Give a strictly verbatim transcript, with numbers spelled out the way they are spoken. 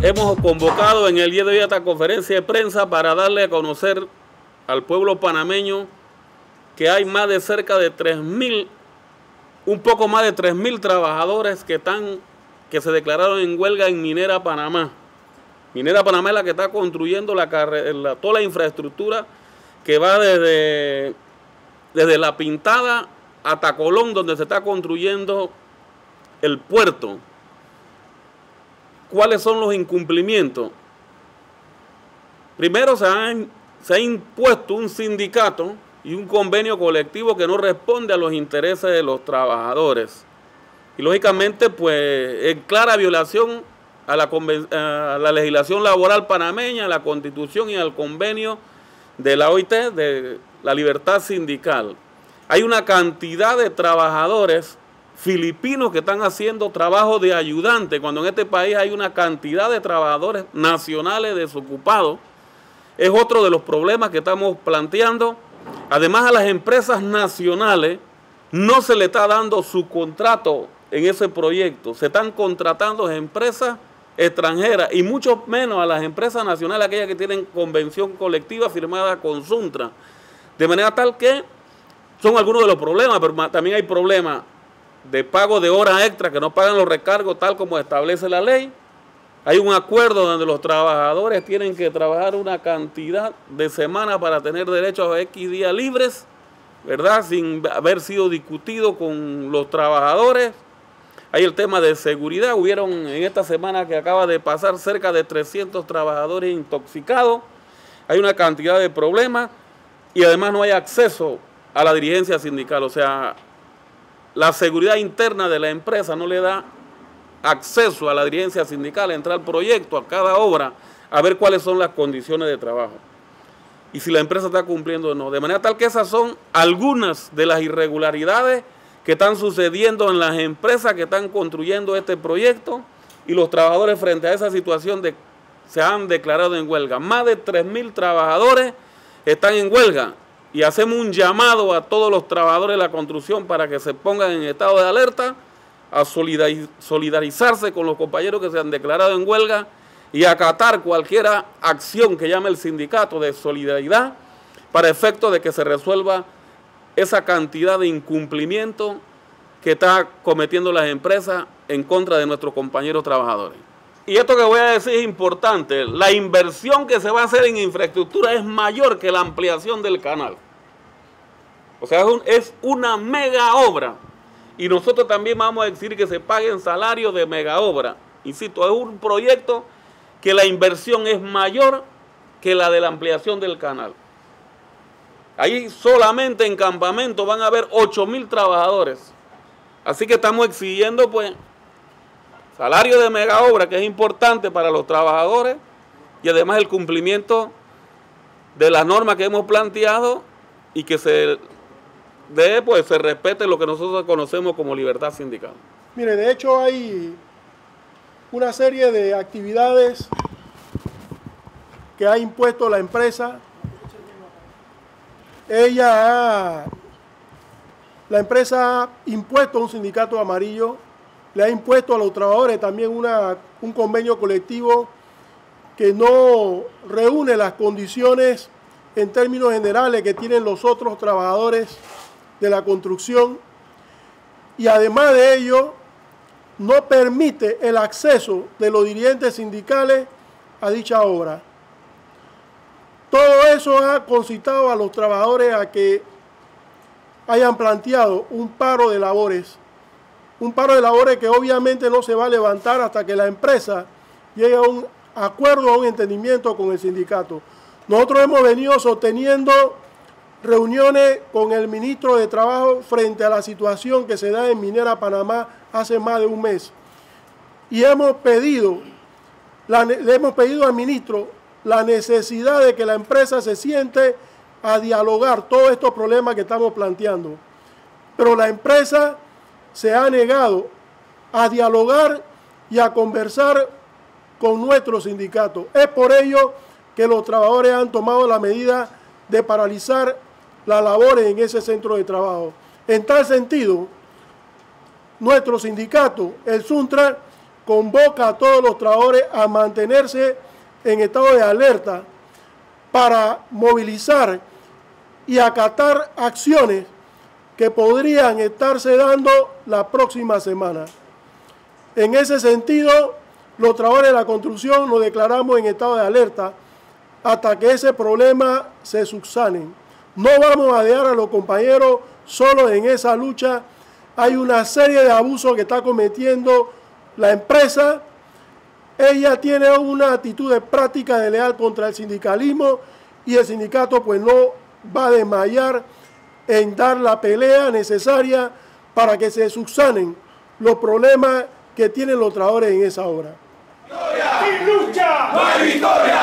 hemos convocado en el día de hoy a esta conferencia de prensa para darle a conocer al pueblo panameño que hay más de cerca de tres mil, un poco más de tres mil trabajadores que están, que se declararon en huelga en Minera Panamá. Minera Panamá es la que está construyendo la, la, toda la infraestructura que va desde, desde La Pintada hasta Colón, donde se está construyendo el puerto. ¿Cuáles son los incumplimientos? Primero, se, han, se ha impuesto un sindicato y un convenio colectivo que no responde a los intereses de los trabajadores. Y lógicamente, pues, en clara violación a la, a la legislación laboral panameña, a la Constitución y al convenio de la O I T, de la libertad sindical. Hay una cantidad de trabajadores filipinos que están haciendo trabajo de ayudante, cuando en este país hay una cantidad de trabajadores nacionales desocupados. Es otro de los problemas que estamos planteando. Además, a las empresas nacionales no se le está dando su contrato en ese proyecto. Se están contratando empresas extranjeras y mucho menos a las empresas nacionales, aquellas que tienen convención colectiva firmada con Suntra. De manera tal que son algunos de los problemas, pero también hay problemas de pago de horas extra que no pagan los recargos tal como establece la ley. Hay un acuerdo donde los trabajadores tienen que trabajar una cantidad de semanas para tener derecho a X días libres, ¿verdad? Sin haber sido discutido con los trabajadores. Hay el tema de seguridad. Hubieron en esta semana que acaba de pasar cerca de trescientos trabajadores intoxicados. Hay una cantidad de problemas y además no hay acceso a la dirigencia sindical. O sea, la seguridad interna de la empresa no le da acceso a la dirigencia sindical a entrar al proyecto, a cada obra, a ver cuáles son las condiciones de trabajo y si la empresa está cumpliendo o no. De manera tal que esas son algunas de las irregularidades que están sucediendo en las empresas que están construyendo este proyecto, y los trabajadores frente a esa situación de, se han declarado en huelga. Más de tres mil trabajadores están en huelga. Y hacemos un llamado a todos los trabajadores de la construcción para que se pongan en estado de alerta, a solidarizarse con los compañeros que se han declarado en huelga y acatar cualquier acción que llame el sindicato de solidaridad para efecto de que se resuelva esa cantidad de incumplimiento que está cometiendo las empresas en contra de nuestros compañeros trabajadores. Y esto que voy a decir es importante. La inversión que se va a hacer en infraestructura es mayor que la ampliación del canal. O sea, es, un, es una mega obra. Y nosotros también vamos a decir que se paguen salarios de mega obra. Insisto, es un proyecto que la inversión es mayor que la de la ampliación del canal. Ahí solamente en campamento van a haber ocho mil trabajadores. Así que estamos exigiendo, pues, salario de mega obra, que es importante para los trabajadores, y además el cumplimiento de las normas que hemos planteado y que se dé, pues, se respete lo que nosotros conocemos como libertad sindical. Mire, de hecho hay una serie de actividades que ha impuesto la empresa. Ella ha, la empresa ha impuesto un sindicato amarillo, le ha impuesto a los trabajadores también una, un convenio colectivo que no reúne las condiciones en términos generales que tienen los otros trabajadores de la construcción, y además de ello no permite el acceso de los dirigentes sindicales a dicha obra. Todo eso ha concitado a los trabajadores a que hayan planteado un paro de labores. Un paro de labores que obviamente no se va a levantar hasta que la empresa llegue a un acuerdo, a un entendimiento con el sindicato. Nosotros hemos venido sosteniendo reuniones con el ministro de Trabajo frente a la situación que se da en Minera Panamá hace más de un mes. Y hemos pedido, la, le hemos pedido al ministro la necesidad de que la empresa se siente a dialogar todos estos problemas que estamos planteando. Pero la empresa se ha negado a dialogar y a conversar con nuestro sindicato. Es por ello que los trabajadores han tomado la medida de paralizar las labores en ese centro de trabajo. En tal sentido, nuestro sindicato, el Suntra, convoca a todos los trabajadores a mantenerse en estado de alerta para movilizar y acatar acciones que podrían estarse dando la próxima semana. En ese sentido, los trabajadores de la construcción nos declaramos en estado de alerta hasta que ese problema se subsane. No vamos a dejar a los compañeros solos en esa lucha. Hay una serie de abusos que está cometiendo la empresa. Ella tiene una actitud de práctica desleal contra el sindicalismo y el sindicato pues no va a desmayar en dar la pelea necesaria para que se subsanen los problemas que tienen los trabajadores en esa obra. ¡Sin lucha! ¡No hay victoria!